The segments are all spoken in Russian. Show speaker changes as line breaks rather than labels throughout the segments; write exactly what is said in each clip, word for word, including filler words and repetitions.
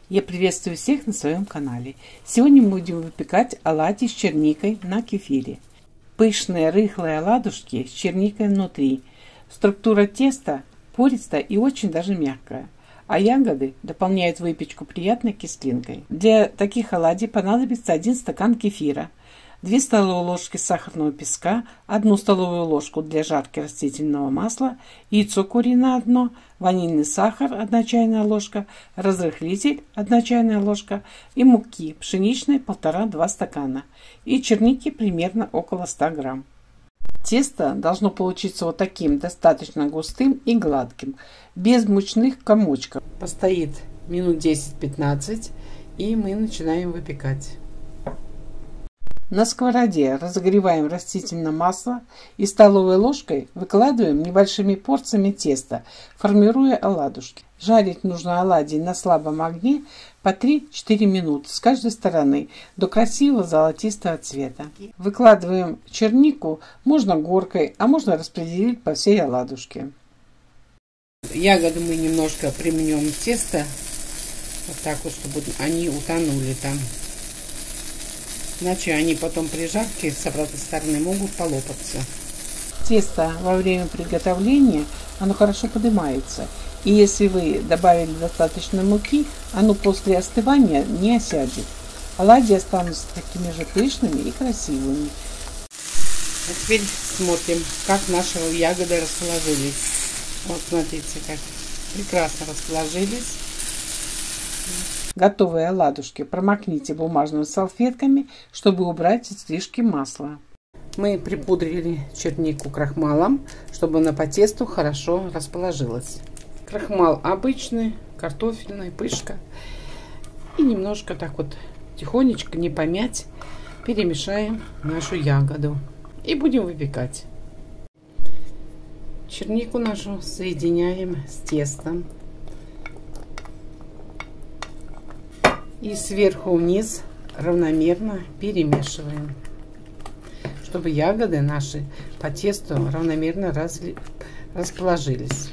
Я приветствую всех на своем канале. Сегодня мы будем выпекать оладьи с черникой на кефире. Пышные рыхлые оладушки с черникой внутри. Структура теста пористая и очень даже мягкая. А ягоды дополняют выпечку приятной кислинкой. Для таких оладий понадобится один стакан кефира, две столовые ложки сахарного песка, одну столовую ложку для жарки растительного масла, яйцо куриное одно, ванильный сахар одна чайная ложка, разрыхлитель одна чайная ложка и муки пшеничной полтора-два стакана и черники примерно около ста грамм. Тесто должно получиться вот таким, достаточно густым и гладким, без мучных комочков. Постоит минут десять-пятнадцать, и мы начинаем выпекать. На сковороде разогреваем растительное масло и столовой ложкой выкладываем небольшими порциями теста, формируя оладушки. Жарить нужно оладьи на слабом огне по три-четыре минуты с каждой стороны до красивого золотистого цвета. Выкладываем чернику, можно горкой, а можно распределить по всей оладушке. Ягоды мы немножко применем в тесто, вот так вот, чтобы они утонули там. Иначе они потом при жарке с обратной стороны могут полопаться. Тесто во время приготовления оно хорошо поднимается. И если вы добавили достаточно муки, оно после остывания не осядет. Оладьи останутся такими же пышными и красивыми. А теперь смотрим, как наши ягоды расположились. Вот смотрите, как прекрасно расположились. Готовые оладушки промокните бумажными салфетками, чтобы убрать излишки масла. Мы припудрили чернику крахмалом, чтобы она по тесту хорошо расположилась. Крахмал обычный, картофельный, пышка. И немножко так вот тихонечко, не помять, перемешаем нашу ягоду. И будем выпекать. Чернику нашу соединяем с тестом. И сверху вниз равномерно перемешиваем, чтобы ягоды наши по тесту равномерно разли... расположились.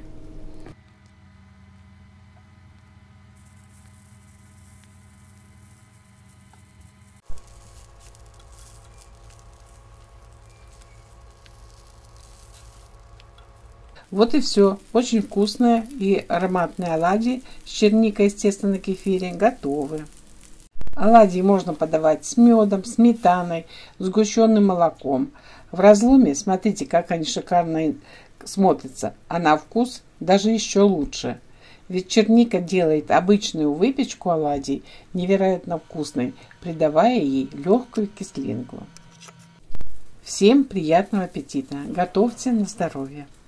Вот и все. Очень вкусные и ароматные оладьи с черникой, естественно, на кефире готовы. Оладьи можно подавать с медом, сметаной, сгущенным молоком. В разломе смотрите, как они шикарно смотрятся, а на вкус даже еще лучше. Ведь черника делает обычную выпечку оладий невероятно вкусной, придавая ей легкую кислинку. Всем приятного аппетита! Готовьте на здоровье!